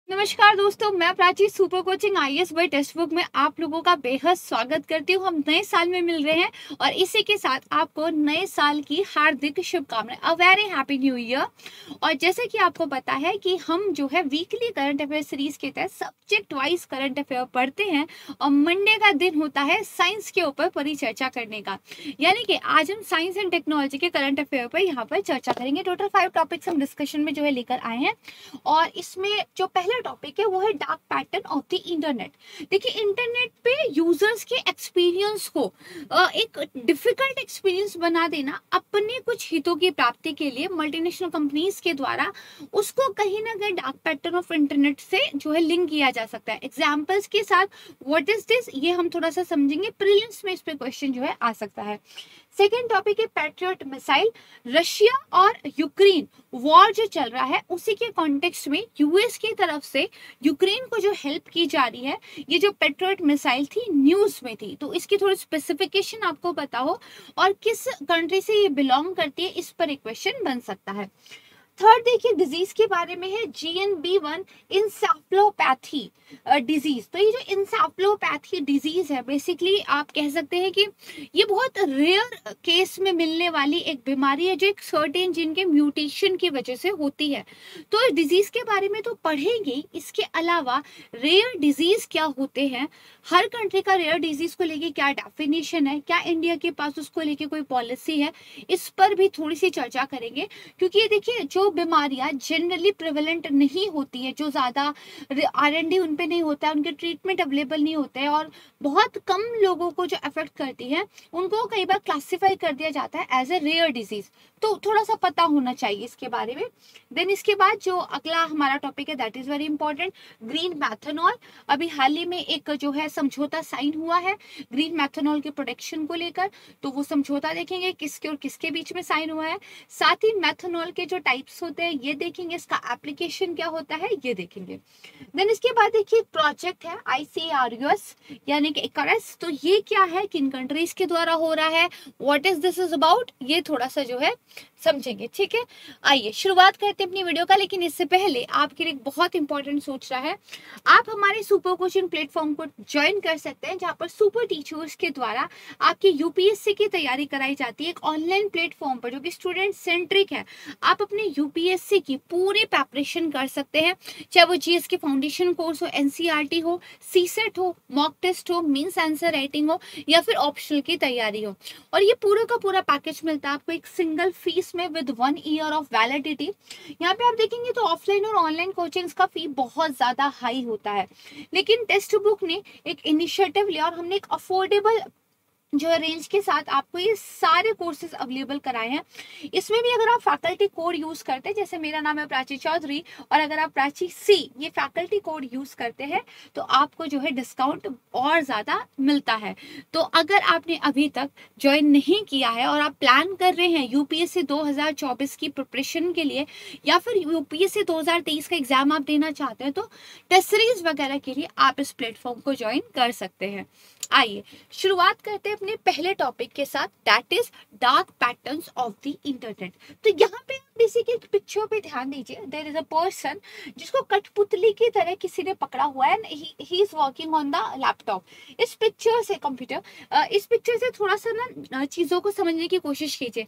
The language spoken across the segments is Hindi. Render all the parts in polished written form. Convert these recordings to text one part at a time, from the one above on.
नमस्कार दोस्तों, मैं Prachi super coaching IAS by text book में आप लोगों का बेहद स्वागत करती हूँ। हम नए साल में मिल रहे हैं और इसी के साथ आपको नए साल की हार्दिक शुभकामनाएं। A very happy new year. और जैसे कि आपको पता है कि हम जो है वीकली करंट अफेयर सीरीज के तहत सब्जेक्ट वाइज करंट अफेयर पढ़ते हैं और मंडे का दिन होता है साइंस के ऊपर परिचर्चा करने का। यानी कि आज हम साइंस एंड टेक्नोलॉजी के करंट अफेयर पर यहाँ पर चर्चा करेंगे। टोटल 5 टॉपिक्स हम डिस्कशन में जो है लेकर आए हैं और इसमें जो पहला टॉपिक है वो है dark pattern of the internet. देखिए, इंटरनेट पे यूजर्स के एक्सपीरियंस को एक डिफिकल्ट एक्सपीरियंस बना देना अपने कुछ हितों की प्राप्ति के लिए मल्टीनेशनल कंपनीज के द्वारा उसको कहीं ना कहीं डार्क पैटर्न ऑफ इंटरनेट से जो है लिंक किया जा सकता है। एग्जाम्पल्स के साथ व्हाट इज दिस ये हम थोड़ा सा समझेंगे। प्रीलिम्स में इस पे क्वेश्चन जो है आ सकता है। सेकेंड टॉपिक है पैट्रियट मिसाइल। रशिया और यूक्रेन वॉर जो चल रहा है उसी के कॉन्टेक्स्ट में यूएस की तरफ से यूक्रेन को जो हेल्प की जा रही है, ये जो पैट्रियट मिसाइल थी न्यूज में थी, तो इसकी थोड़ी स्पेसिफिकेशन आपको पता हो और किस कंट्री से ये बिलोंग करती है, इस पर एक क्वेश्चन बन सकता है। थर्ड देखिए डिजीज के बारे में है GNB1 इंसेफ्लोपैथी डिजीज। तो ये जो इंसेफ्लोपैथी डिजीज है बेसिकली आप कह सकते हैं कि ये बहुत रेयर केस में मिलने वाली एक बीमारी है जो एक सर्टेन जीन के म्यूटेशन की वजह से होती है। तो इस डिजीज के बारे में तो पढ़ेंगे, इसके अलावा रेयर डिजीज क्या होते हैं, हर कंट्री का रेयर डिजीज को लेके क्या डेफिनेशन है, क्या इंडिया के पास उसको लेके कोई पॉलिसी है, इस पर भी थोड़ी सी चर्चा करेंगे। क्योंकि ये देखिए जो बीमारियां जनरली प्रेवलेंट नहीं होती है, जो ज़्यादा R&D उन पे नहीं होता है, उनके ट्रीटमेंट अवेलेबल नहीं होते हैं और बहुत कम लोगों को जो अफेक्ट करती है उनको कई बार क्लासिफाई कर दिया जाता है एज ए रेयर डिजीज। तो थोड़ा सा पता होना चाहिए इसके बारे में। देन इसके बाद जो अगला हमारा टॉपिक है that is very important, green methanol. अभी हाल ही में एक जो है समझौता साइन हुआ है ग्रीन मैथनॉल के प्रोटेक्शन को लेकर, तो वो समझौता देखेंगे किसके और किसके बीच में साइन हुआ है। साथ ही मैथनॉल के जो टाइप्स होते हैं ये देखेंगे, इसका एप्लीकेशन क्या होता है ये देखेंगे। देन इसके बाद देखिए प्रोजेक्ट है ICARUS यानी कि इकारस। तो ये क्या है, किन कंट्रीज के द्वारा हो रहा है, what is this is about, ये थोड़ा सा जो है समझेंगे। ठीक है, आइए शुरुआत करते हैं अपनी वीडियो का। लेकिन इससे पहले आपके लिए बहुत इंपॉर्टेंट सोच रहा है, आप हमारे सुपर कोचिंग प्लेटफॉर्म को ज्वाइन कर सकते हैं जहां पर सुपर टीचर्स के द्वारा आपकी UPSC की तैयारी कराई जाती है एक ऑनलाइन प्लेटफॉर्म पर जो कि स्टूडेंट सेंट्रिक है। आप अपने UPSC की पूरी प्रिपरेशन कर सकते हैं, चाहे वो GS के फाउंडेशन कोर्स हो, NCERT हो, CSET हो, मॉक टेस्ट हो, मीन्स आंसर राइटिंग हो या फिर ऑप्शनल की तैयारी हो। और ये पूरा का पूरा पैकेज मिलता है आपको एक सिंगल फीस में विद 1 ईयर ऑफ वैलिडिटी। यहाँ पे आप देखेंगे तो ऑफलाइन और ऑनलाइन कोचिंग्स का फी बहुत ज्यादा हाई होता है, लेकिन टेक्स्ट बुक ने एक इनिशिएटिव लिया और हमने एक अफोर्डेबल जो रेंज के साथ आपको ये सारे कोर्सेज अवेलेबल कराए हैं। इसमें भी अगर आप फैकल्टी कोड यूज करते हैं, जैसे मेरा नाम है प्राची चौधरी और अगर आप प्राची C ये फैकल्टी कोड यूज करते हैं तो आपको जो है डिस्काउंट और ज्यादा मिलता है। तो अगर आपने अभी तक ज्वाइन नहीं किया है और आप प्लान कर रहे हैं UPSC 2024 की प्रिपरेशन के लिए या फिर UPSC 2023 का एग्जाम आप देना चाहते हैं, तो टेस्ट सीरीज वगैरह के लिए आप इस प्लेटफॉर्म को ज्वाइन कर सकते हैं। आइए शुरुआत करते हैं अपने पहले टॉपिक के साथ, that is dark patterns of the internet. तो यहाँ पे आप बेसिकली पिक्चर पे ध्यान दीजिए। देयर इज अ पर्सन जिसको कठपुतली की तरह किसी ने पकड़ा हुआ है, he is working on the laptop. इस पिक्चर से इस पिक्चर से थोड़ा सा ना चीजों को समझने की कोशिश कीजिए।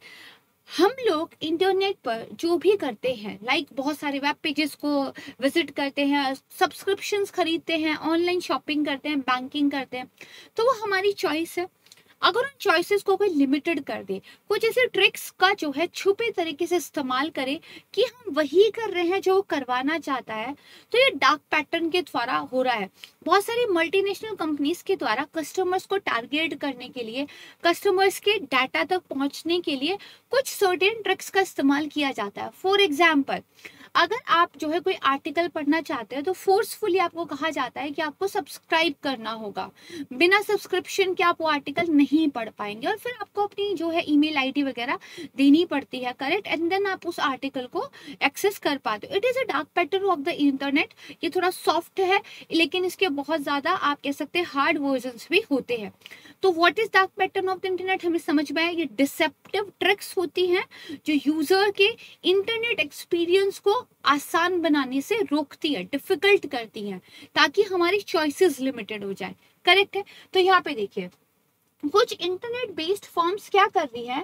हम लोग इंटरनेट पर जो भी करते हैं, लाइक बहुत सारे वेब पेजेस को विजिट करते हैं, सब्सक्रिप्शंस खरीदते हैं, ऑनलाइन शॉपिंग करते हैं, बैंकिंग करते हैं, तो वो हमारी चॉइस है। अगर उन चॉइसेस को कोई लिमिटेड कर दे, कुछ ऐसे ट्रिक्स का जो है छुपे तरीके से इस्तेमाल करे कि हम वही कर रहे हैं जो वो करवाना चाहता है, तो ये डार्क पैटर्न के द्वारा हो रहा है। बहुत सारी मल्टीनेशनल कंपनीज के द्वारा कस्टमर्स को टारगेट करने के लिए, कस्टमर्स के डाटा तक पहुंचने के लिए कुछ सर्टेन ट्रिक्स का इस्तेमाल किया जाता है। फॉर एग्जाम्पल, अगर आप जो है कोई आर्टिकल पढ़ना चाहते हैं तो फोर्सफुली आपको कहा जाता है कि आपको सब्सक्राइब करना होगा, बिना सब्सक्रिप्शन के आप वो आर्टिकल नहीं पढ़ पाएंगे और फिर आपको अपनी जो है ईमेल आईडी वगैरह देनी पड़ती है, करेक्ट, एंड देन आप उस आर्टिकल को एक्सेस कर पाते हो। It is a dark pattern of the internet. ये थोड़ा सॉफ्ट है लेकिन इसके बहुत ज्यादा आप कह सकते हैं हार्ड वर्जन्स भी होते हैं। तो what is dark pattern of the internet हमें समझ में आया, ये डिसेप्टिव ट्रिक्स होती हैं जो यूजर के इंटरनेट एक्सपीरियंस को आसान बनाने से रोकती है, डिफिकल्ट करती हैं, ताकि हमारी चॉइसेस लिमिटेड हो जाए। करेक्ट है। तो यहाँ पे देखिए कुछ इंटरनेट बेस्ड फॉर्म्स क्या कर रही है,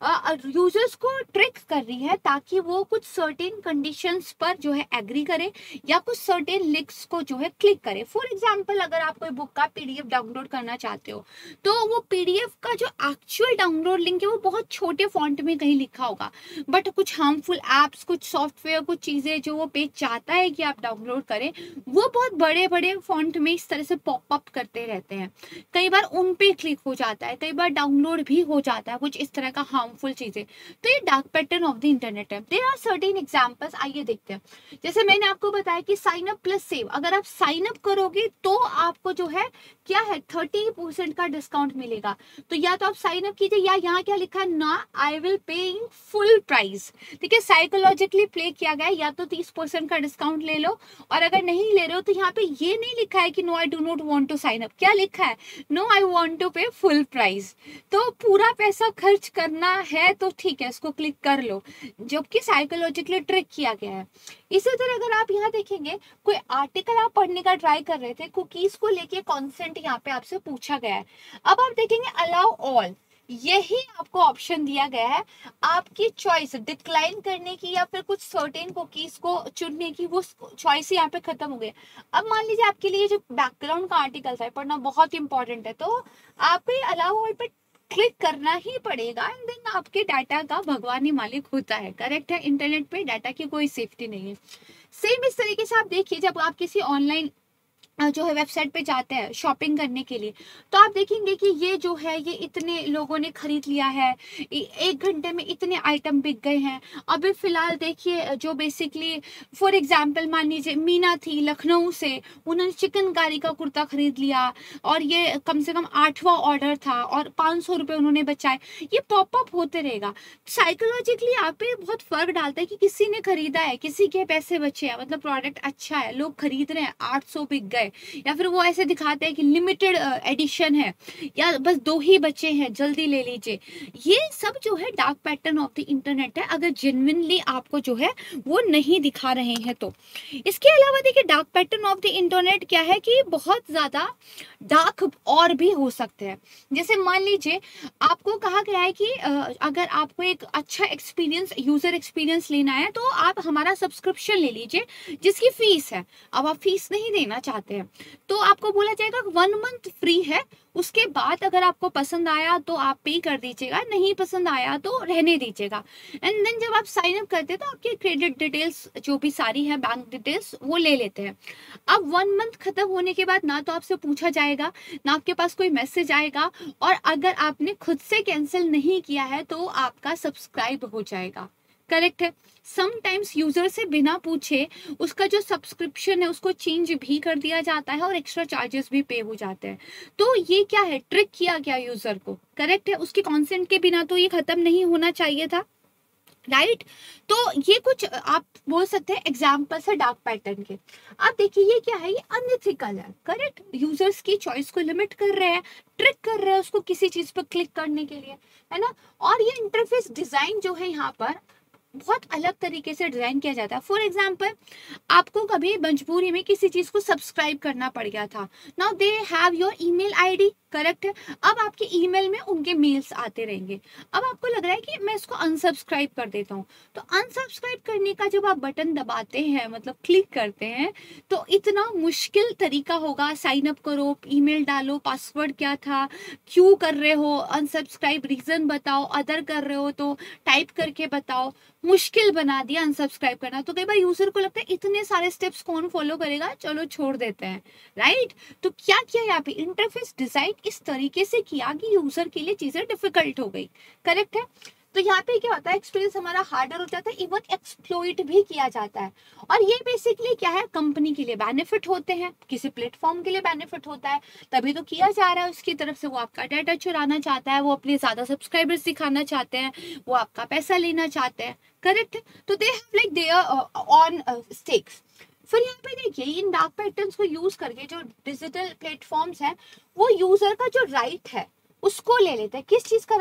यूजर्स को ट्रिक कर रही है ताकि वो कुछ सर्टेन कंडीशंस पर जो है एग्री करे या कुछ सर्टेन लिंक्स को जो है क्लिक करे। फॉर एग्जांपल अगर आप कोई बुक का पीडीएफ डाउनलोड करना चाहते हो तो वो पीडीएफ का जो एक्चुअल डाउनलोड लिंक है वो बहुत छोटे फॉन्ट में कहीं लिखा होगा, बट कुछ हार्मफुल एप्स, कुछ सॉफ्टवेयर, कुछ चीजें जो वो पेज चाहता है कि आप डाउनलोड करें वो बहुत बड़े बड़े फॉन्ट में इस तरह से पॉपअप करते रहते हैं। कई बार उन पे क्लिक हो जाता है, कई बार डाउनलोड भी हो जाता है कुछ इस तरह का हार्मफुल चीजें। तो ये dark pattern of the internet है। देयर आर सर्टेन एग्जांपल्स, आइए देखते हैं। जैसे मैंने आपको बताया कि साइन अप प्लस सेव, अगर आप साइन अप करोगे तो आपको जो है क्या है 30% का डिस्काउंट मिलेगा। तो या तो आप साइन अप कीजिए या यहाँ क्या लिखा है ना, I will pay in full price. ठीक है, साइकोलॉजिकली प्ले किया गया है, या तो 30% का डिस्काउंट ले लो, और अगर नहीं ले रहे हो तो यहाँ पे ये नहीं लिखा है कि no I do not want to sign up, क्या लिखा है no I want to pay full price. तो पूरा पैसा खर्च करना है तो ठीक है, इसको क्लिक कर लो, जबकि साइकोलॉजिकली ट्रिक किया गया है। इसी तरह अगर आप यहाँ देखेंगे कोई आर्टिकल आप पढ़ने का ट्राई कर रहे थे, कुकीज को लेके कॉन्सेंट यहाँ पे आपसे पूछा गया है। अब आप देखेंगे अलाउ ऑल, यही आपको ऑप्शन दिया गया है, आपकी चॉइस डिक्लाइन करने की या फिर कुछ सर्टेन कुकीज को चुनने की, वो चॉइस यहाँ पे खत्म हो गई। अब मान लीजिए आपके लिए जो बैकग्राउंड का आर्टिकल था पढ़ना बहुत इंपॉर्टेंट है, तो आपको ये अलाउ ऑल पे क्लिक करना ही पड़ेगा, एंड देन आपके डाटा का भगवान ही मालिक होता है। करेक्ट है, इंटरनेट पे डाटा की कोई सेफ्टी नहीं है। सेम इस तरीके से आप देखिए जब आप किसी ऑनलाइन जो है वेबसाइट पे जाते हैं शॉपिंग करने के लिए, तो आप देखेंगे कि ये जो है ये इतने लोगों ने खरीद लिया है, 1 घंटे में इतने आइटम बिक गए हैं। अभी फिलहाल देखिए जो बेसिकली फॉर एग्जांपल मान लीजिए मीना थी लखनऊ से, उन्होंने चिकनकारी का कुर्ता खरीद लिया और ये कम से कम 8वां ऑर्डर था और 500 रुपये उन्होंने बचाए। ये पॉपअप होते रहेगा। साइकोलॉजिकली आप पे बहुत फर्क डालता है कि किसी ने खरीदा है, किसी के पैसे बचे हैं, मतलब प्रोडक्ट अच्छा है, लोग खरीद रहे हैं, 800 बिक गए, या फिर वो ऐसे दिखाते हैं कि लिमिटेड एडिशन है या बस 2 ही बचे हैं, जल्दी ले लीजिए। ये सब जो है dark pattern of the internet है, अगर जेन्युइनली आपको जो है वो नहीं दिखा रहे हैं तो। इसके अलावा देखिए dark pattern of the internet क्या है कि बहुत ज्यादा डार्क और भी हो सकते हैं। जैसे मान लीजिए आपको कहा गया है कि अगर आपको एक अच्छा एक्सपीरियंस, यूजर एक्सपीरियंस लेना है तो आप हमारा सब्सक्रिप्शन ले लीजिए जिसकी फीस है। अब आप फीस नहीं देना चाहते हैं तो आपको बोला जाएगा 1 मंथ फ्री है, उसके बाद अगर आपको पसंद आया तो आप पे कर दीजिएगा, नहीं पसंद आया तो रहने दीजिएगा। एंड देन जब आप साइन अप करते हैं तो आपकी क्रेडिट डिटेल्स जो भी सारी है, बैंक डिटेल्स, वो ले लेते हैं। अब 1 मंथ खत्म होने के बाद ना तो आपसे पूछा जाएगा, ना आपके पास कोई मैसेज आएगा, और अगर आपने खुद से कैंसिल नहीं किया है तो आपका सब्सक्राइब हो जाएगा। करेक्ट है। समटाइम्स यूजर से बिना पूछे उसका जो सब्सक्रिप्शन है उसको चेंज भी कर दिया जाता है और एक्स्ट्रा चार्जेस भी पे हो जाते हैं। तो ये क्या है, ट्रिक किया गया यूजर को। करेक्ट है, उसके कॉन्सेंट के बिना तो ये खत्म नहीं होना चाहिए था, राइट। तो ये कुछ आप बोल सकते हैं एग्जाम्पल्स है डार्क पैटर्न के। अब देखिए ये क्या है, ये अनएथिकल है। करेक्ट, यूजर्स की चॉइस को लिमिट कर रहे हैं, ट्रिक कर रहे हैं उसको किसी चीज पर क्लिक करने के लिए, है ना। और ये इंटरफेस डिजाइन जो है यहाँ पर बहुत अलग तरीके से डिजाइन किया जाता है। फॉर एग्जाम्पल आपको कभी मजबूरी में किसी चीज को सब्सक्राइब करना पड़ गया था, now they have your email ID. Correct है, अब आपके ईमेल में उनके मेल्स आते रहेंगे। अब आपको लग रहा है कि मैं इसको अनसब्सक्राइब कर देता हूँ, तो अनसब्सक्राइब करने का जब आप बटन दबाते हैं, मतलब क्लिक करते हैं, तो इतना मुश्किल तरीका होगा, साइन अप करो, ईमेल डालो, पासवर्ड क्या था, क्यों कर रहे हो, अनसब्सक्राइब रीजन बताओ, अदर कर रहे हो तो टाइप करके बताओ, मुश्किल बना दिया अनसब्सक्राइब करना। तो कई बार यूजर को लगता है इतने सारे स्टेप्स कौन फॉलो करेगा, चलो छोड़ देते हैं, राइट। तो क्या किया यहाँ पे, इंटरफेस डिजाइन इस तरीके से किया कि यूजर के लिए चीजें डिफिकल्ट हो गई। करेक्ट है। तो यहाँ पे क्या होता है, एक्सपीरियंस हमारा हार्डर हो जाता है, इवन एक्सप्लॉइट भी किया जाता है। और ये बेसिकली क्या है, कंपनी के लिए बेनिफिट होते हैं, किसी प्लेटफॉर्म के लिए बेनिफिट होता है, तभी तो किया जा रहा है उसकी तरफ से। वो आपका डाटा चुराना चाहता है, वो अपने ज्यादा सब्सक्राइबर्स दिखाना चाहते हैं, वो आपका पैसा लेना चाहते हैं। करेक्ट है। तो they have like their own stakes. फिर यहाँ पे देखिए इन डार्क पैटर्न्स को यूज करके जो डिजिटल प्लेटफॉर्म्स हैं वो यूजर का जो राइट है उसको ले लेते हैं। किस चीज का right,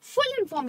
full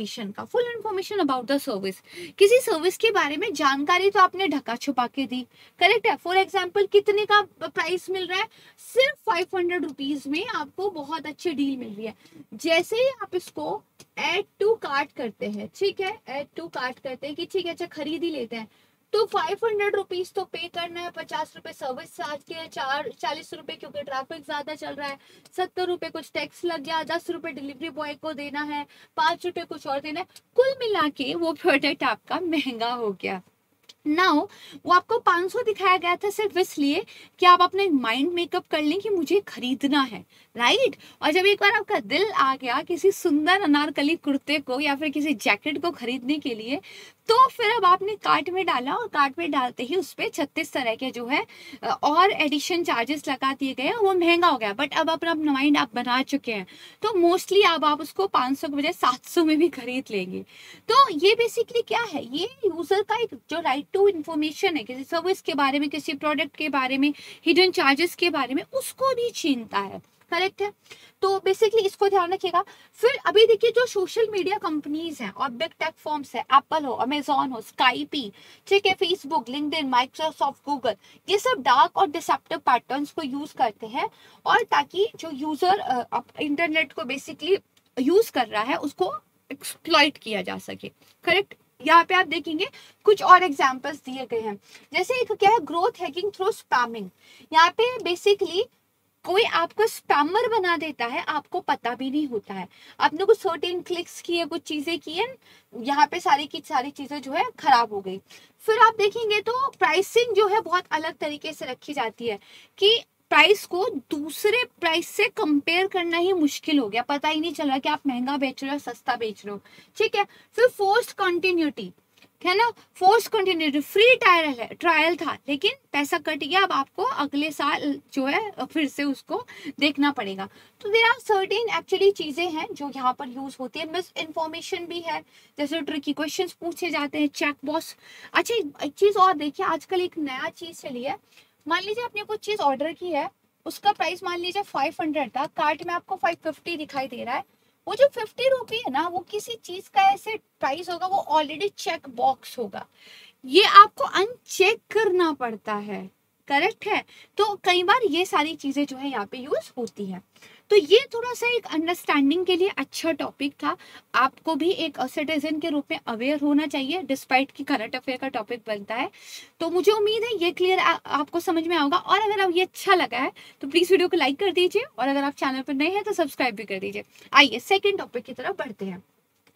information about the service. किसी सर्विस के बारे में जानकारी तो आपने ढका छुपा के दी, करेक्ट है। फॉर एग्जाम्पल कितने का प्राइस मिल रहा है, सिर्फ 500 रुपीज में आपको बहुत अच्छी डील मिल रही है। जैसे ही आप इसको ऐड टू कार्ट करते हैं, ठीक है, ऐड टू कार्ट करते हैं कि ठीक है अच्छा खरीद ही लेते हैं, तो 500 रुपीज तो पे करना है, 50 रुपए सर्विस चार्ज के, 40 रुपए क्योंकि ट्रैफिक ज्यादा चल रहा है, 70 रुपए कुछ टैक्स लग गया, 10 रुपए डिलीवरी बॉय को देना है, 5 रुपए कुछ और देना है, कुल मिला के वो प्रोडक्ट आपका महंगा हो गया। नाउ वो आपको 500 दिखाया गया था सिर्फ इसलिए कि आप अपने माइंड मेकअप कर लें कि मुझे खरीदना है, राइट। और जब एक बार आपका दिल आ गया किसी सुंदर अनारकली कुर्ते को या फिर किसी जैकेट को खरीदने के लिए, तो फिर अब आपने कार्ट में डाला और कार्ट में डालते ही उस पर 36 तरह के जो है और एडिशन चार्जेस लगा दिए गए, वो महंगा हो गया। बट अब अपना माइंड आप बना चुके हैं, तो मोस्टली अब आप उसको 500 के बजाय 700 में भी खरीद लेंगे। तो ये बेसिकली क्या है, ये यूजर का एक जो राइट टू इंफॉर्मेशन है किसी सर्विस के बारे में, किसी प्रोडक्ट के बारे में, हिडन चार्जेस के बारे में, उसको भी छीनता है, करेक्ट है। तो बेसिकली इसको ध्यान रखिएगा। फिर अभी देखिए जो सोशल मीडिया कंपनीज हैं और बिग टेक फर्म्स है, एप्पल हो, अमेजॉन हो, स्काइपी, ठीक है, फेसबुक, लिंक्डइन, माइक्रोसॉफ्ट, गूगल, ये सब डार्क और डिसेप्टिव पैटर्न्स को यूज करते हैं, और ताकि जो यूजर इंटरनेट को बेसिकली यूज कर रहा है उसको एक्सप्लॉइट किया जा सके, करेक्ट। यहाँ पे आप देखेंगे कुछ और एग्जांपल्स दिए गए हैं। जैसे एक क्या है, ग्रोथ हैकिंग थ्रू स्पैमिंग। यहाँ पे बेसिकली कोई आपको स्पैमर बना देता है, आपको पता भी नहीं होता है, आपने कुछ सर्टेन क्लिक्स किए, कुछ चीजें की है, यहाँ पे सारी की सारी चीजें जो है खराब हो गई। फिर आप देखेंगे तो प्राइसिंग जो है बहुत अलग तरीके से रखी जाती है कि प्राइस को दूसरे प्राइस से कंपेयर करना ही मुश्किल हो गया, पता ही नहीं चल रहा कि आप महंगा बेच रहे हो सस्ता बेच रहे हो, ठीक है। फिर फोर्स्ड कंटिन्यूटी है ना, फोर्स कंटिन्यूटी, फ्री ट्रायल था लेकिन पैसा कट गया, अब आपको अगले साल जो है फिर से उसको देखना पड़ेगा। तो देयर आर सर्टेन एक्चुअली चीजें हैं जो यहाँ पर यूज होती है। मिस इन्फॉर्मेशन भी है, जैसे ट्रिकी क्वेश्चंस पूछे जाते हैं, चेक बॉक्स। अच्छा एक चीज और देखिए, आजकल एक नया चीज चली है, मान लीजिए आपने कुछ चीज ऑर्डर की है, उसका प्राइस मान लीजिए 500 था, कार्ट में आपको 550 दिखाई दे रहा है, वो जो 50 रुपी है ना, वो किसी चीज का ऐसे प्राइस होगा, वो ऑलरेडी चेक बॉक्स होगा, ये आपको अनचेक करना पड़ता है, करेक्ट है। तो कई बार ये सारी चीजें जो है यहाँ पे यूज होती है। तो ये थोड़ा सा एक अंडरस्टैंडिंग के लिए अच्छा टॉपिक था, आपको भी एक सिटीजन के रूप में अवेयर होना चाहिए, डिस्पाइट की करंट अफेयर का टॉपिक बनता है। तो मुझे उम्मीद है ये क्लियर आपको समझ में आएगा, और अगर आप ये अच्छा लगा है तो प्लीज वीडियो को लाइक कर दीजिए, और अगर आप चैनल पर नए हैं तो सब्सक्राइब भी कर दीजिए। आइए सेकेंड टॉपिक की तरफ बढ़ते हैं,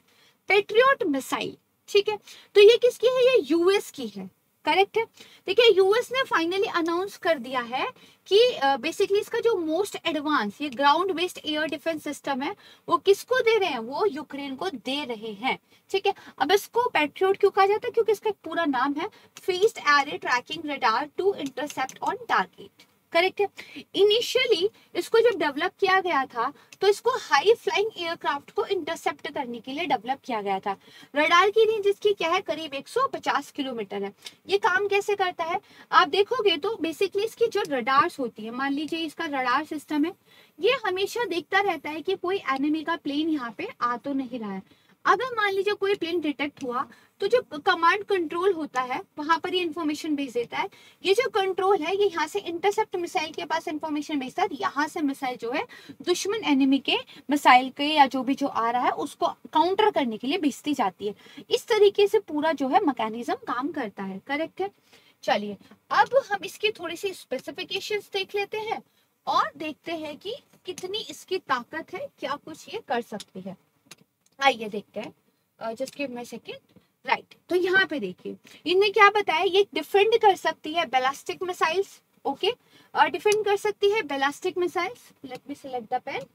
पेट्रियट मिसाइल, ठीक है। तो ये किसकी है, ये यूएस की है, करेक्ट है। देखिए यूएस ने फाइनली अनाउंस कर दिया है कि बेसिकली इसका जो मोस्ट एडवांस ये ground based air defence system है, वो किसको दे रहे हैं, वो यूक्रेन को दे रहे हैं, ठीक है। अब इसको पैट्रियट क्यों कहा जाता है, क्योंकि इसका पूरा नाम है phased array tracking radar to intercept on target, correct है। इनिशियली इसको जब डेवलप किया गया था तो इसको हाई फ्लाइंग एयरक्राफ्ट को इंटरसेप्ट करने के लिए डेवलप किया गया था। रडार की रेंज इसकी क्या है, करीब 150 किलोमीटर है। ये काम कैसे करता है, आप देखोगे तो बेसिकली इसकी जो रडार्स होती है, मान लीजिए इसका रडार सिस्टम है, ये हमेशा देखता रहता है कि कोई एनिमी का प्लेन यहाँ पे आ तो नहीं रहा है। अगर मान लीजिए कोई प्लेन डिटेक्ट हुआ तो जो कमांड कंट्रोल होता है वहां पर ये इन्फॉर्मेशन भेज देता है। ये जो कंट्रोल है ये यहाँ से इंटरसेप्ट मिसाइल के पास इन्फॉर्मेशन भेजता है, यहाँ से मिसाइल जो है दुश्मन एनिमी के मिसाइल के या जो भी जो आ रहा है उसको काउंटर करने के लिए भेजती जाती है। इस तरीके से पूरा जो है मैकेनिज्म काम करता है, करेक्ट है। चलिए अब हम इसकी थोड़ी सी स्पेसिफिकेशंस देख लेते हैं और देखते हैं कि कितनी इसकी ताकत है, क्या कुछ ये कर सकती है। आइए देखते हैं, just give me second, right. तो यहाँ पे देखिए इन्हें क्या बताया, ये डिफेंड कर सकती है बैलिस्टिक मिसाइल्स, ओके, और डिफेंड कर सकती है ballistic missiles. Let me select the pen,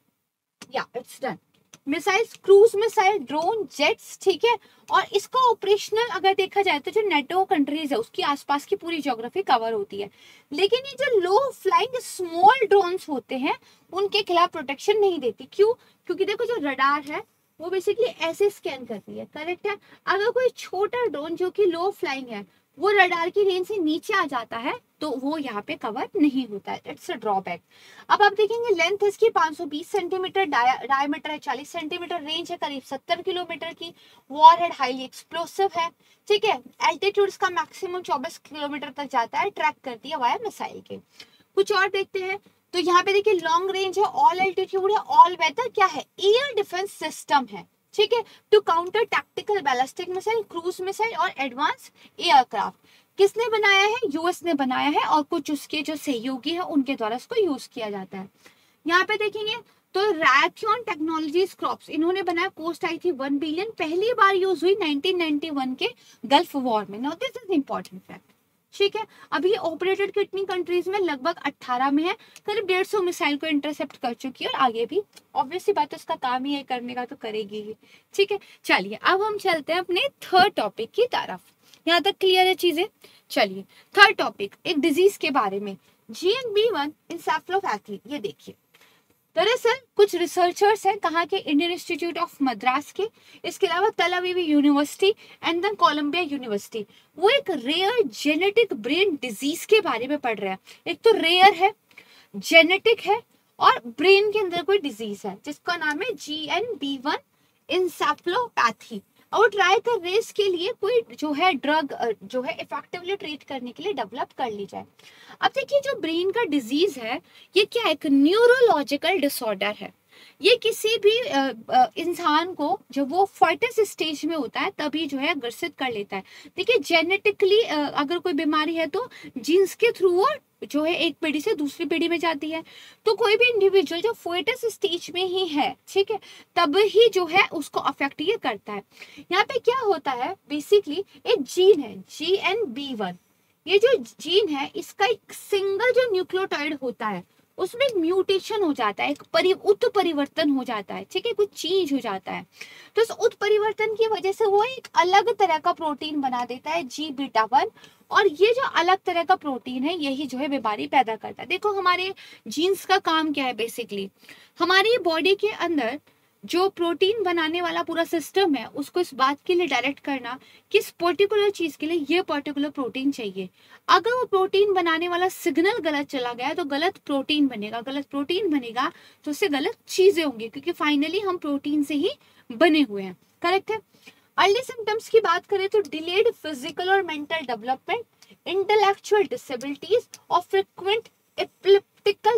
yeah it's done. Missiles, cruise missile, drone, jets, ठीक है। और इसका ऑपरेशनल अगर देखा जाए तो जो नेटो कंट्रीज है उसकी आसपास की पूरी ज्योग्राफी कवर होती है। लेकिन ये जो लो फ्लाइंग स्मॉल ड्रोन्स होते हैं उनके खिलाफ प्रोटेक्शन नहीं देती। क्यों, क्योंकि देखो जो रडार है वो बेसिकली ऐसे स्कैन करती है, करेक्ट है। अगर कोई छोटा ड्रोन जो कि लो फ्लाइंग है वो रडार की रेंज से नीचे आ जाता है तो वो यहाँ पे कवर नहीं होता है, इट्स अ ड्रॉबैक। अब आप देखेंगे लेंथ इसकी 520 सेंटीमीटर, डायमीटर है 40 सेंटीमीटर, रेंज है करीब 70 किलोमीटर की, वॉरहेड हाईली एक्सप्लोसिव है, ठीक है। एल्टीट्यूड इसका मैक्सिमम 24 किलोमीटर तक जाता है, ट्रैक करती है वाया मिसाइल के। कुछ और देखते हैं, तो यहाँ पे देखिए लॉन्ग रेंज है, ऑल एल्टीट्यूड है, ऑल वेदर क्या है, एयर डिफेंस सिस्टम है, ठीक है, to counter tactical ballistic missile, cruise missile और एडवांस एयरक्राफ्ट। किसने बनाया है, यूएस ने बनाया है, और कुछ उसके जो सहयोगी है उनके द्वारा इसको यूज किया जाता है। यहाँ पे देखेंगे तो रैक्योन टेक्नोलॉजीज क्रॉप्स इन्होंने बनाया, कॉस्ट आई थी 1 बिलियन, पहली बार यूज हुई 1991 के गल्फ वॉर में। Now this is important fact, ठीक है। अभी ऑपरेटेड कितनी कंट्रीज में, लगभग 18 में है, करीब 150 मिसाइल को इंटरसेप्ट कर चुकी है, और आगे भी ऑब्वियसली बात है उसका काम ही है करने का, तो करेगी ही, ठीक है। चलिए अब हम चलते हैं अपने थर्ड टॉपिक की तरफ। यहाँ तक क्लियर है चीजें। चलिए थर्ड टॉपिक एक डिजीज के बारे में, GNB1 इंसेफेलोपैथी। ये देखिए दरअसल कुछ रिसर्चर्स हैं कहाँ के, इंडियन इंस्टीट्यूट ऑफ मद्रास के, इसके अलावा Tel Aviv university and then Columbia university, वो एक रेयर जेनेटिक ब्रेन डिजीज के बारे में पढ़ रहे हैं। एक तो रेयर है, जेनेटिक है, और ब्रेन के अंदर कोई डिजीज है जिसका नाम है GNB1 इंसेफेलोपैथी, और ट्राई कर रहे हैं इसके लिए कोई जो है ड्रग जो है इफेक्टिवली ट्रीट करने के लिए डेवलप कर ली जाए। अब देखिए जो ब्रेन का डिजीज है ये क्या है, एक न्यूरोलॉजिकल डिसऑर्डर है। ये किसी भी इंसान को जब वो फर्टिस स्टेज में होता है तभी जो है ग्रसित कर लेता है। देखिए जेनेटिकली अगर कोई बीमारी है तो जीन्स के थ्रू वो जो है एक पीढ़ी से दूसरी पीढ़ी में जाती है। तो कोई भी इंडिविजुअल जो फर्टिस स्टेज में ही है, ठीक है, तब ही जो है उसको अफेक्ट ये करता है। यहाँ पे क्या होता है, बेसिकली एक जीन है GNB1, ये जो जीन है इसका एक सिंगल जो न्यूक्लियोटाइड होता है उसमें एक म्यूटेशन हो जाता है, एक उत्परिवर्तन हो जाता है, ठीक है, कुछ चेंज हो जाता है। तो इस उत्परिवर्तन की वजह से वो एक अलग तरह का प्रोटीन बना देता है G-beta 1, और ये जो अलग तरह का प्रोटीन है यही जो है बीमारी पैदा करता है। देखो हमारे जीन्स का काम क्या है, बेसिकली हमारी बॉडी के अंदर जो प्रोटीन बनाने वाला पूरा सिस्टम है उसको इस बात के लिए डायरेक्ट करना कि इस पर्टिकुलर चीज के लिए ये पर्टिकुलर प्रोटीन चाहिए। अगर वो प्रोटीन बनाने वाला सिग्नल गलत चला गया तो गलत प्रोटीन बनेगा, गलत प्रोटीन बनेगा तो उससे गलत चीजें होंगी, क्योंकि फाइनली हम प्रोटीन से ही बने हुए हैं, करेक्ट है। अर्ली सिम्टम्स की बात करें तो डिलेड फिजिकल और मेंटल डेवलपमेंट, इंटेलेक्चुअल डिसेबिलिटीज और फ्रिक्वेंट एपिलेप्टिकल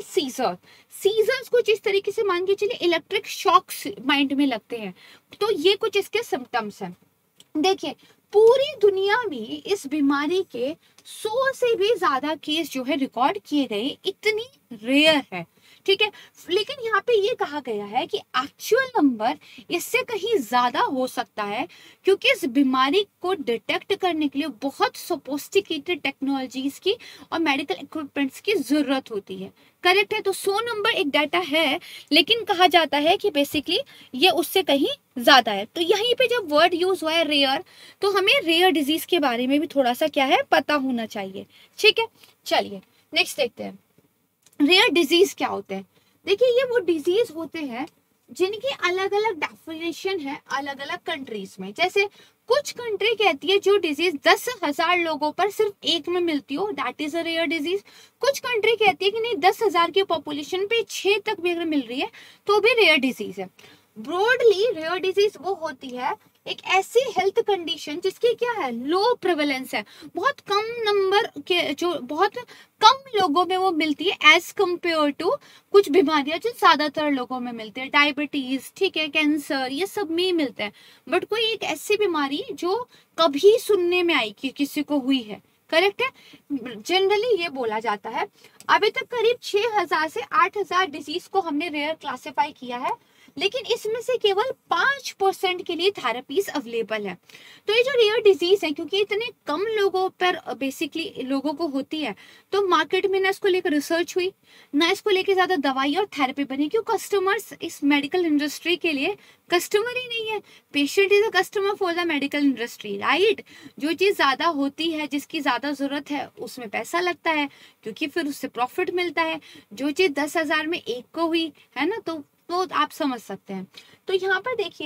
सीजर्स कुछ इस तरीके से मान के चलिए इलेक्ट्रिक शॉक्स माइंड में लगते हैं। तो ये कुछ इसके सिम्टम्स हैं। देखिए पूरी दुनिया में इस बीमारी के 100 से भी ज्यादा केस जो है रिकॉर्ड किए गए, इतनी रेयर है, ठीक है। लेकिन यहाँ पे ये कहा गया है कि एक्चुअल नंबर इससे कहीं ज्यादा हो सकता है, क्योंकि इस बीमारी को डिटेक्ट करने के लिए बहुत सोफिस्टिकेटेड टेक्नोलॉजीज की और मेडिकल इक्विपमेंट्स की जरूरत होती है, करेक्ट है। तो 100 नंबर एक डाटा है, लेकिन कहा जाता है कि बेसिकली ये उससे कहीं ज्यादा है। तो यहीं पे जब वर्ड यूज हुआ है रेयर, तो हमें रेयर डिजीज के बारे में भी थोड़ा सा क्या है पता होना चाहिए, ठीक है। चलिए नेक्स्ट देखते हैं रेयर डिजीज क्या होते हैं। देखिए ये वो डिजीज होते हैं जिनकी अलग अलग डेफिनेशन है अलग अलग कंट्रीज में। जैसे कुछ कंट्री कहती है जो डिजीज 10,000 लोगों पर सिर्फ एक में मिलती हो, that is a rare disease. कुछ कंट्री कहती है कि नहीं 10,000 की पॉपुलेशन पे 6 तक भी अगर मिल रही है तो भी रेयर डिजीज है। ब्रॉडली रेयर डिजीज वो होती है एक ऐसी हेल्थ कंडीशन जिसकी क्या है लो प्रेवलेंस है, बहुत कम नंबर के जो बहुत कम लोगों में वो मिलती है एज कंपेयर टू कुछ बीमारियां जो ज्यादातर लोगों में मिलती है, डायबिटीज, ठीक है, कैंसर, ये सब में ही मिलते हैं। बट कोई एक ऐसी बीमारी जो कभी सुनने में आई कि किसी को हुई है, करेक्ट है, जनरली ये बोला जाता है। अभी तक करीब 6,000 से 8,000 डिजीज को हमने रेयर क्लासिफाई किया है, लेकिन इसमें से केवल 5% के लिए थेरेपीज अवेलेबल है। तो ये जो रेयर डिजीज है क्योंकि इतने कम लोगों पर बेसिकली लोगों को होती है, तो मार्केट में ना इसको लेकर रिसर्च हुई, ना इसको लेकर ज्यादा दवाई और थेरेपी बनी, क्यों कस्टमर्स इस मेडिकल इंडस्ट्री के लिए कस्टमर ही नहीं है। Patient is a customer for the medical industry, right. जो चीज ज्यादा होती है, जिसकी ज्यादा जरूरत है, उसमें पैसा लगता है क्योंकि फिर उससे प्रॉफिट मिलता है। जो चीज 10,000 में एक को हुई है ना, तो तो आप समझ सकते हैं। तो यहाँ पर देखिए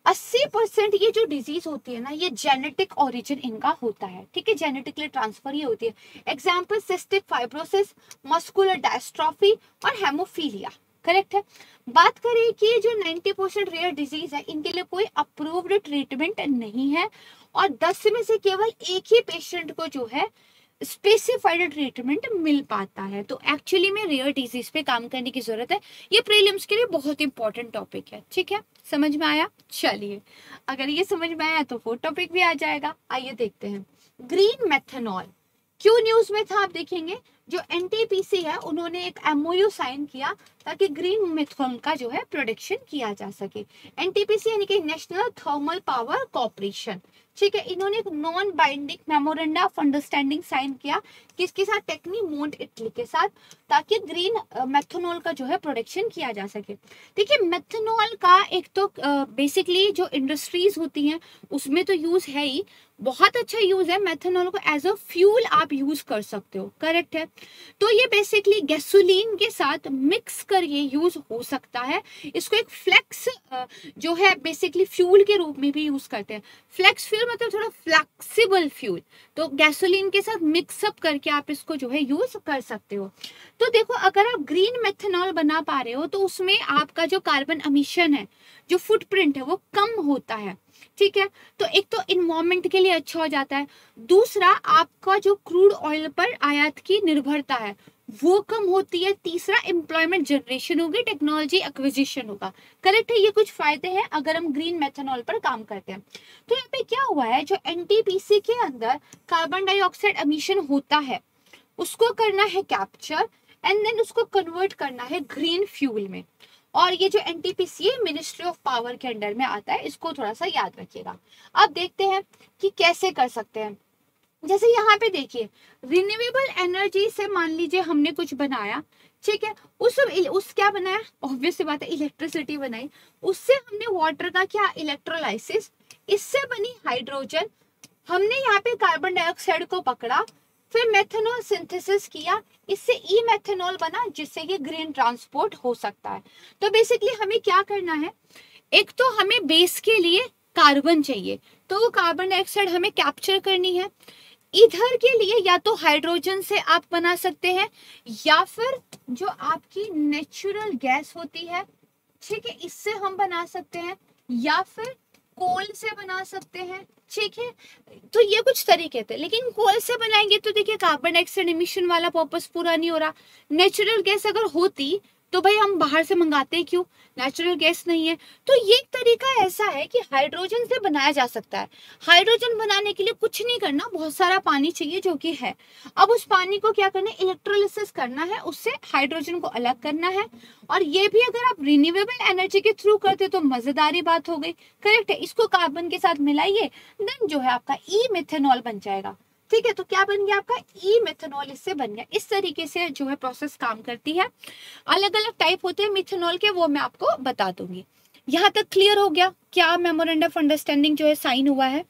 80% ये जो डिजीज होती है ना, ये जेनेटिक ओरिजिन इनका होता है, ठीक है, जेनेटिकली ट्रांसफर ये होती है। Example cystic fibrosis, muscular dystrophy और हेमोफीलिया, करेक्ट है। बात करें कि जो 90% रेयर डिजीज है, इनके लिए कोई अप्रूव्ड ट्रीटमेंट नहीं है और 10 में से केवल एक ही पेशेंट को जो है स्पेसिफाइड ट्रीटमेंट मिल पाता है। तो एक्चुअली में रेयर डिजीज पे काम करने की जरूरत है। ये प्रीलिम्स के लिए बहुत इंपॉर्टेंट टॉपिक है, ठीक है, समझ में आया। चलिए, अगर ये समझ में आया तो वो टॉपिक भी आ जाएगा। आइए देखते हैं। ग्रीन मेथनॉल क्यों न्यूज में था, आप देखेंगे जो एनटीपीसी है उन्होंने एक एमओयू साइन किया ताकि ग्रीन मेथनॉल का जो है प्रोडक्शन किया जा सके। एनटीपीसी यानी कि नेशनल थर्मल पावर कॉर्पोरेशन, ठीक है, इन्होंने एक non binding memorandum of understanding sign किया किसके साथ, टेक्नीमोंट इटली के साथ, ताकि ग्रीन मेथनॉल का जो है प्रोडक्शन किया जा सके। देखिए मेथनॉल का एक तो बेसिकली जो इंडस्ट्रीज होती हैं उसमें तो यूज है ही, बहुत अच्छा यूज है। मेथनॉल को एज अ फ्यूल आप यूज कर सकते हो, करेक्ट है। तो ये बेसिकली गैसोलीन के साथ मिक्स कर ये यूज हो सकता है। इसको एक फ्लेक्स जो है बेसिकली फ्यूल के रूप में भी यूज करते हैं। फ्लेक्स फ्यूल मतलब थोड़ा फ्लेक्सिबल फ्यूल, तो गैसोलीन के साथ मिक्सअप करके आप इसको जो है यूज कर सकते हो। तो देखो अगर आप ग्रीन मेथनॉल बना पा रहे हो तो उसमें आपका जो कार्बन एमिशन है, जो फुटप्रिंट है, वो कम होता है, ठीक है। तो एक तो इन्वायरमेंट के लिए अच्छा हो जाता है, दूसरा आपका जो क्रूड ऑयल पर आयात की निर्भरता है वो कम होती है, तीसरा एम्प्लॉयमेंट जनरेशन होगी, टेक्नोलॉजी एक्विजिशन होगा, करेक्ट है। ये कुछ फायदे हैं अगर हम ग्रीन मेथनॉल पर काम करते हैं। तो यहाँ पे क्या हुआ है, जो एनटीपीसी के अंदर कार्बन डाइऑक्साइड एमिशन होता है उसको करना है कैप्चर एंड देन उसको कन्वर्ट करना है ग्रीन फ्यूल में। और ये जो एनटीपीसी है मिनिस्ट्री ऑफ पावर के अंडर में आता है, इसको थोड़ा सा याद रखिएगा। अब देखते हैं कि कैसे कर सकते हैं। जैसे यहाँ पे देखिए रिन्यूएबल एनर्जी से मान लीजिए हमने कुछ बनाया, ठीक है, उस क्या बनाया, ऑब्वियस सी बात है इलेक्ट्रिसिटी बनाई, उससे हमने वाटर का क्या इलेक्ट्रोलाइसिस, इससे बनी हाइड्रोजन, हमने यहाँ पे कार्बन डाइऑक्साइड को पकड़ा, फिर मेथनॉल सिंथेसिस किया, इससे ई मेथनॉल बना जिससे ये ग्रीन ट्रांसपोर्ट हो सकता है। तो बेसिकली हमें क्या करना है, एक तो हमें बेस के लिए कार्बन चाहिए, तो वो कार्बन डाइऑक्साइड हमें कैप्चर करनी है। इधर के लिए या तो हाइड्रोजन से आप बना सकते हैं या फिर जो आपकी नेचुरल गैस होती है, ठीक है, इससे हम बना सकते हैं या फिर कोल से बना सकते हैं, ठीक है। तो ये कुछ तरीके थे, लेकिन कोल से बनाएंगे तो देखिए कार्बन डाइऑक्साइड एमिशन वाला पर्पस पूरा नहीं हो रहा। नेचुरल गैस अगर होती तो भाई हम बाहर से मंगाते क्यों, नेचुरल गैस नहीं है। तो ये एक तरीका ऐसा है कि हाइड्रोजन से बनाया जा सकता है। हाइड्रोजन बनाने के लिए कुछ नहीं करना, बहुत सारा पानी चाहिए जो कि है। अब उस पानी को क्या करना है, इलेक्ट्रोलिसिस करना है, उससे हाइड्रोजन को अलग करना है। और ये भी अगर आप रिन्यूएबल एनर्जी के थ्रू करते तो मजेदारी बात हो गई, करेक्ट है। इसको कार्बन के साथ मिलाइए, देन जो है आपका ई मेथनॉल बन जाएगा, ठीक है। तो क्या बन गया आपका ई मेथनॉल, इससे बन गया। इस तरीके से जो है प्रोसेस काम करती है। अलग अलग टाइप होते हैं मिथेनॉल के, वो मैं आपको बता दूंगी। यहाँ तक क्लियर हो गया क्या मेमोरेंडम ऑफ अंडरस्टैंडिंग जो है साइन हुआ है,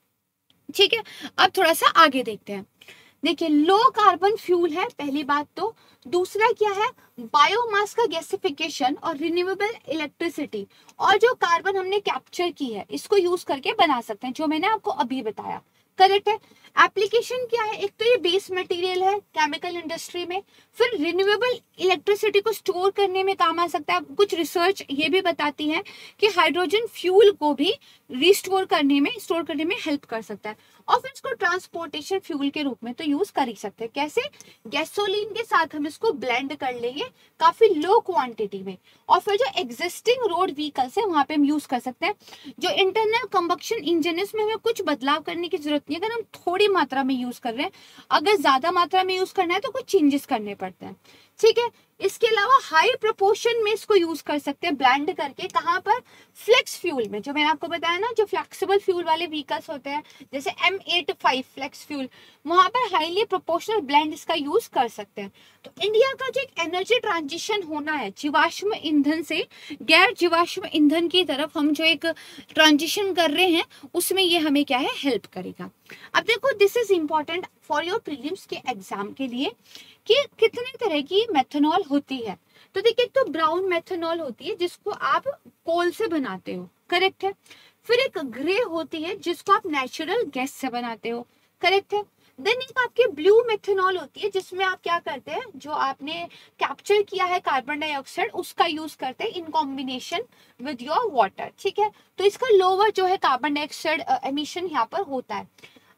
ठीक है। अब थोड़ा सा आगे देखते हैं। देखिए लो कार्बन फ्यूल है पहली बात तो, दूसरा क्या है बायोमास का गैसिफिकेशन और रिन्यूएबल इलेक्ट्रिसिटी, और जो कार्बन हमने कैप्चर की है इसको यूज करके बना सकते हैं, जो मैंने आपको अभी बताया, करेक्ट है। एप्लीकेशन क्या है, एक तो ये बेस मटेरियल है केमिकल इंडस्ट्री में, फिर रिन्यूएबल इलेक्ट्रिसिटी को स्टोर करने में काम आ सकता है। कुछ रिसर्च ये भी बताती है कि हाइड्रोजन फ्यूल को भी रिस्टोर करने में, स्टोर करने में हेल्प कर सकता है। और फिर इसको ट्रांसपोर्टेशन फ्यूल के रूप में तो यूज कर ही सकते हैं। कैसे, गैसोलीन के साथ हम इसको ब्लेंड कर लेंगे काफी लो क्वांटिटी में, और फिर जो एग्जिस्टिंग रोड व्हीकल्स है वहां पे हम यूज कर सकते हैं। जो इंटरनल कंबक्शन इंजन है इसमें हमें कुछ बदलाव करने की जरूरत नहीं है, अगर हम थोड़ी मात्रा में यूज कर रहे हैं। अगर ज्यादा मात्रा में यूज करना है तो कुछ चेंजेस करने पड़ते हैं, ठीक है। इसके अलावा हाई प्रोपोर्शन में इसको यूज कर सकते हैं ब्लेंड करके, कहाँ पर, फ्लेक्स फ्यूल में, जो मैंने आपको बताया ना, जो फ्लेक्सिबल फ्यूल वाले व्हीकल्स होते हैं जैसे M85 फ्लेक्स फ्यूल, वहां पर हाईली प्रोपोर्शनल ब्लेंड इसका यूज कर सकते हैं। तो इंडिया का जो एक एनर्जी ट्रांजिशन होना है जीवाश्म ईंधन से गैर जीवाश्म ईंधन की तरफ, हम जो एक ट्रांजिशन कर रहे हैं उसमें ये हमें क्या है हेल्प करेगा। अब देखो this is important for your prelims के एग्जाम के लिए कि कितने तरह की मेथनॉल होती है। तो देखिए एक तो ब्राउन मेथनॉल होती है जिसको आप कोल से बनाते हो, करेक्ट है। फिर एक ग्रे होती है जिसको आप नेचुरल गैस से बनाते हो, करेक्ट है। देन एक आपकी ब्लू मेथनॉल होती है जिसमें आप क्या करते हैं, जो आपने कैप्चर किया है कार्बन डाइऑक्साइड उसका यूज करते हैं in combination with your water, ठीक है। तो इसका लोअर जो है कार्बन डाइऑक्साइड एमिशन यहाँ पर होता है।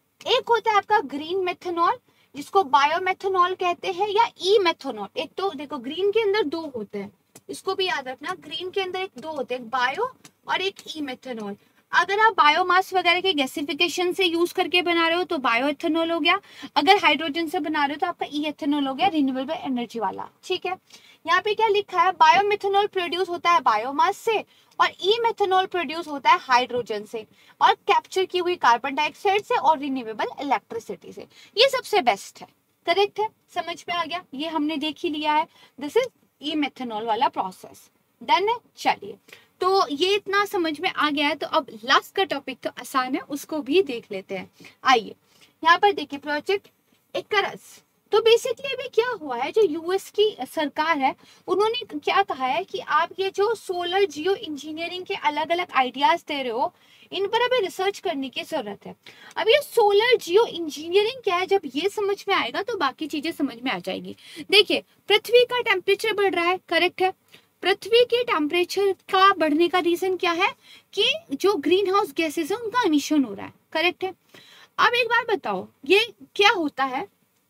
एक होता है आपका ग्रीन मेथनॉल जिसको बायोमेथनॉल कहते हैं या ई मेथनॉल। एक तो देखो ग्रीन के अंदर दो होते हैं, इसको भी याद रखना, ग्रीन के अंदर एक दो होते हैं, एक बायो और एक ई मेथनॉल। अगर आप बायोमास वगैरह के गैसिफिकेशन से यूज करके बना रहे हो तो बायो एथेनॉल हो गया, अगर हाइड्रोजन से बना रहे हो तो आपका ई एथेनॉल हो गया, रिन्यूएबल एनर्जी वाला, ठीक है। यहाँ पे क्या लिखा है, बायोमेथेनॉल प्रोड्यूस होता है बायोमास से और ई मेथेनॉल प्रोड्यूस होता है हाइड्रोजन से और कैप्चर की हुई कार्बन डाइऑक्साइड से और रिन्यूएबल इलेक्ट्रिसिटी से। ये सबसे बेस्ट है, करेक्ट है, समझ में आ गया, ये हमने देख ही लिया है। दिस इज ई मेथेनॉल वाला प्रोसेस, डन है। चलिए तो ये इतना समझ में आ गया है, तो अब लास्ट का टॉपिक तो आसान है, उसको भी देख लेते हैं। आइए यहाँ पर देखिए प्रोजेक्ट इकरस। तो बेसिकली अभी क्या हुआ है, जो यूएस की सरकार है उन्होंने क्या कहा है कि आप ये जो सोलर जियो इंजीनियरिंग के अलग अलग आइडियाज दे रहे हो इन पर अभी रिसर्च करने की जरूरत है। अब ये सोलर जियो इंजीनियरिंग क्या है, जब ये समझ में आएगा तो बाकी चीजें समझ में आ जाएगी। देखिए पृथ्वी का टेम्परेचर बढ़ रहा है, करेक्ट है। पृथ्वी के टेम्परेचर का बढ़ने का रीजन क्या है कि जो ग्रीन हाउस गैसेस है उनका एमिशन हो रहा है, करेक्ट है। अब एक बार बताओ ये क्या होता है,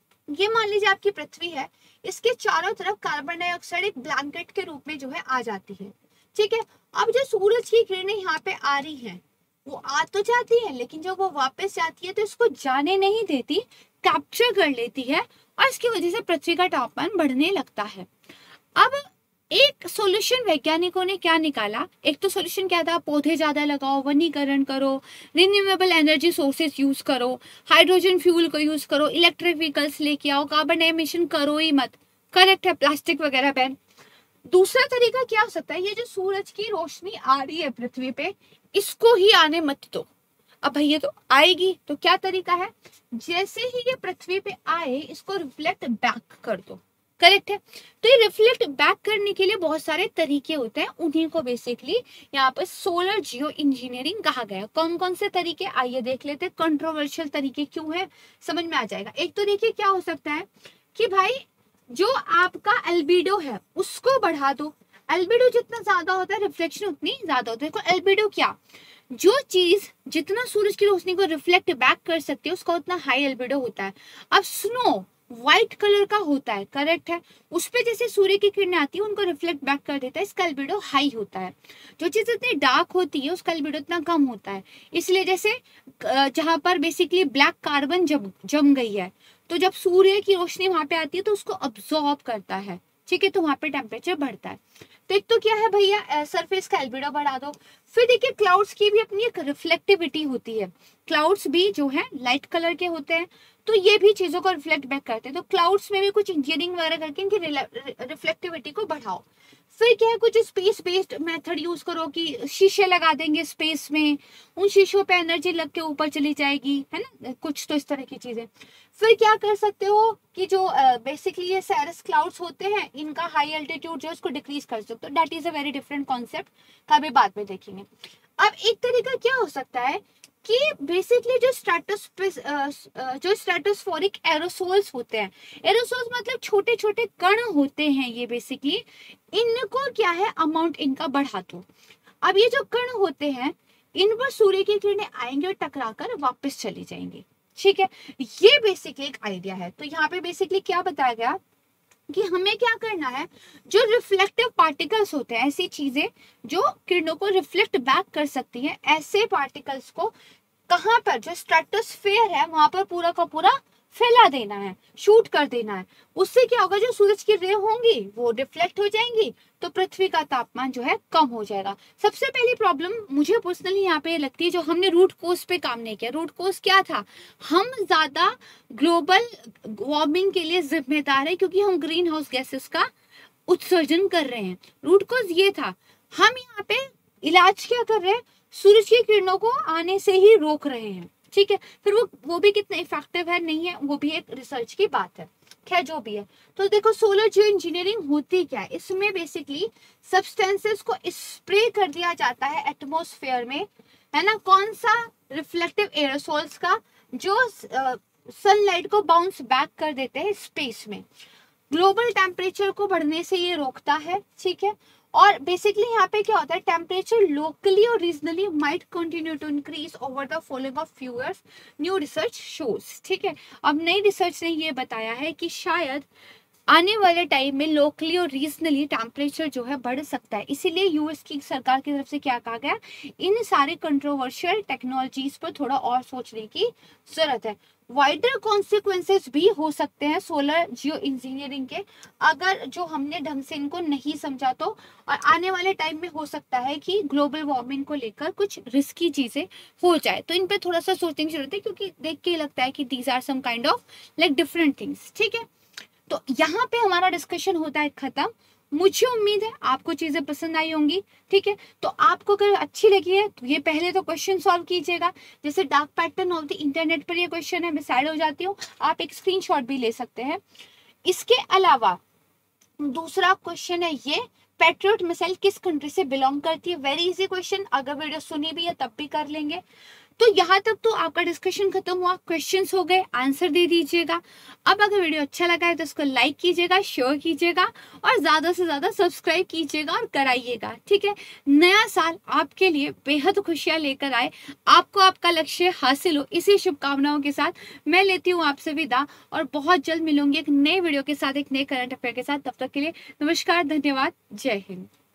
ये मान लीजिए आपकी पृथ्वी है, इसके चारों तरफ कार्बन डाइऑक्साइड एक ब्लैंकेट के रूप में जो है आ जाती है, ठीक है। अब जो सूरज की किरणें यहाँ पे आ रही हैं वो आ तो जाती है, लेकिन जब वो वापस जाती है तो इसको जाने नहीं देती, कैप्चर कर लेती है और इसकी वजह से पृथ्वी का तापमान बढ़ने लगता है। अब एक सॉल्यूशन वैज्ञानिकों ने क्या निकाला, एक तो सॉल्यूशन क्या था, पौधे ज्यादा लगाओ, वनीकरण करो, रिन्यूएबल एनर्जी सोर्सेज यूज करो, हाइड्रोजन फ्यूल को यूज करो, इलेक्ट्रिक व्हीकल्स लेके आओ, कार्बन एमिशन करो ही मत, करेक्ट है, प्लास्टिक वगैरह बैन। दूसरा तरीका क्या हो सकता है, ये जो सूरज की रोशनी आ रही है पृथ्वी पे इसको ही आने मत दो। अब भैया तो आएगी, तो क्या तरीका है, जैसे ही ये पृथ्वी पे आए इसको रिफ्लेक्ट बैक कर दो, करेक्ट है। तो ये रिफ्लेक्ट बैक करने के लिए बहुत सारे तरीके होते हैं, उन्हीं को बेसिकली यहाँ पर सोलर जियो इंजीनियरिंग कहा गया। कौन कौन से तरीके आइए देख लेते हैं, कंट्रोवर्शियल तरीके क्यों है समझ में आ जाएगा। एक तो देखिए क्या हो सकता है कि भाई जो आपका एल्बिडो है उसको बढ़ा दो, एल्बिडो जितना ज्यादा होता है रिफ्लेक्शन उतनी ज्यादा होता है। देखो एल्बिडो क्या, जो चीज जितना सूरज की रोशनी को रिफ्लेक्ट बैक कर सकती है उसका उतना हाई एल्बिडो होता है। अब स्नो व्हाइट कलर का होता है, करेक्ट है, उस पे जैसे सूर्य की किरणें आती है उनको रिफ्लेक्ट बैक कर देता है, इसका एल्बिडो हाई होता है। जो चीज इतनी डार्क होती है उसका एल्बिडो इतना कम होता है। इसलिए जैसे जहां पर बेसिकली ब्लैक कार्बन जम गई है तो जब सूर्य की रोशनी वहां पे आती है तो उसको अब्सॉर्ब करता है, ठीक है, तो वहां पे टेम्परेचर बढ़ता है। तो एक तो क्या है भैया सरफेस का एल्बिडो बढ़ा दो। फिर देखिए क्लाउड्स की भी अपनी एक रिफ्लेक्टिविटी होती है, क्लाउड्स भी जो है लाइट कलर के होते हैं तो ये भी चीजों को रिफ्लेक्ट बैक करते हैं। तो क्लाउड्स में भी कुछ इंजीनियरिंग वगैरह करके इनकी रिफ्लेक्टिविटी को बढ़ाओ। फिर क्या है, कुछ स्पेस बेस्ड मेथड यूज करो कि शीशे लगा देंगे स्पेस में, उन शीशों पे एनर्जी लग के ऊपर चली जाएगी, है ना, कुछ तो इस तरह की चीजें। फिर क्या कर सकते हो कि जो बेसिकली ये सैरस क्लाउड्स होते हैं इनका हाई एल्टीट्यूड जो इसको डिक्रीज कर सकते हो, that is a very different concept, का भी बाद में देखेंगे। अब एक तरीका क्या हो सकता है कि बेसिकली जो स्ट्रेटोस्फेरिक एरोसोल्स होते हैं, एरोसोल्स मतलब छोटे छोटे कण होते हैं, ये बेसिकली इनको क्या है अमाउंट इनका बढ़ा दो। अब ये जो कण होते हैं इन पर सूर्य की किरणें आएंगे और टकराकर वापस चली जाएंगी, ठीक है, ये बेसिकली एक आइडिया है। तो यहाँ पे बेसिकली क्या बताया गया कि हमें क्या करना है, जो रिफ्लेक्टिव पार्टिकल्स होते हैं, ऐसी चीजें जो किरणों को रिफ्लेक्ट बैक कर सकती हैं, ऐसे पार्टिकल्स को कहाँ पर जो स्ट्रेटोस्फेयर है वहां पर पूरा का पूरा फैला देना है, शूट कर देना है। उससे क्या होगा, जो सूरज की रे होंगी वो रिफ्लेक्ट हो जाएंगी तो पृथ्वी का तापमान जो है कम हो जाएगा। सबसे पहली प्रॉब्लम मुझे पर्सनली यहाँ पे लगती है, जो हमने रूट कोज पे काम नहीं किया। रूट कोज क्या था, हम ज्यादा ग्लोबल वार्मिंग के लिए जिम्मेदार है क्योंकि हम ग्रीन हाउस गैसेस का उत्सर्जन कर रहे हैं। रूट कोज ये था, हम यहाँ पे इलाज क्या कर रहे हैं, सूरज की किरणों को आने से ही रोक रहे हैं, ठीक है, फिर वो भी कितना इफेक्टिव है नहीं है, वो भी एक रिसर्च की बात है। खैर जो भी है, तो देखो सोलर जियो इंजीनियरिंग होती क्या है, इसमें बेसिकली सब्सटेंसेस को स्प्रे कर दिया जाता है एटमॉस्फेयर में, है ना, कौन सा, रिफ्लेक्टिव एरोसोल्स का, जो सनलाइट को बाउंस बैक कर देते हैं स्पेस में। ग्लोबल टेम्परेचर को बढ़ने से ये रोकता है, ठीक है। और बेसिकली यहाँ पे क्या होता है, टेम्परेचर लोकली और regionally might continue to increase over the following of few years, new research shows, ठीक है। अब नई रिसर्च ने ये बताया है कि शायद आने वाले टाइम में लोकली और रीजनली टेम्परेचर जो है बढ़ सकता है, इसीलिए यूएस की सरकार की तरफ से क्या कहा गया, इन सारे कंट्रोवर्शियल टेक्नोलॉजीज पर थोड़ा और सोचने की जरूरत है। वाइडर कॉन्सिक्वेंसेस भी हो सकते हैं सोलर जियो इंजीनियरिंग के, अगर जो हमने ढंग से इनको नहीं समझा तो, और आने वाले टाइम में हो सकता है कि ग्लोबल वार्मिंग को लेकर कुछ रिस्की चीजें हो जाए, तो इन पे थोड़ा सा सोचने की जरूरत है, क्योंकि देख के लगता है कि these are some kind of like different things, ठीक है। तो यहाँ पे हमारा डिस्कशन होता है खत्म। मुझे उम्मीद है आपको चीजें पसंद आई होंगी, ठीक है। तो आपको अगर अच्छी लगी है तो ये पहले तो क्वेश्चन सॉल्व कीजिएगा, जैसे dark pattern of the internet पर ये क्वेश्चन है, मैं साइड हो जाती हूँ, आप एक स्क्रीनशॉट भी ले सकते हैं। इसके अलावा दूसरा क्वेश्चन है ये, पैट्रियट मिसाइल किस कंट्री से बिलोंग करती है, वेरी इजी क्वेश्चन, अगर वीडियो सुनी भी है तब भी कर लेंगे। तो यहाँ तक तो आपका डिस्कशन खत्म हुआ, क्वेश्चंस हो गए, आंसर दे दीजिएगा। अब अगर वीडियो अच्छा लगा है तो इसको लाइक कीजिएगा, शेयर कीजिएगा और ज्यादा से ज्यादा सब्सक्राइब कीजिएगा और कराइएगा, ठीक है। नया साल आपके लिए बेहद खुशियां लेकर आए, आपको आपका लक्ष्य हासिल हो, इसी शुभकामनाओं के साथ मैं लेती हूँ आपसे विदा, और बहुत जल्द मिलूंगी एक नए वीडियो के साथ, एक नए करंट अफेयर के साथ। तब तक के लिए नमस्कार, धन्यवाद, जय हिंद।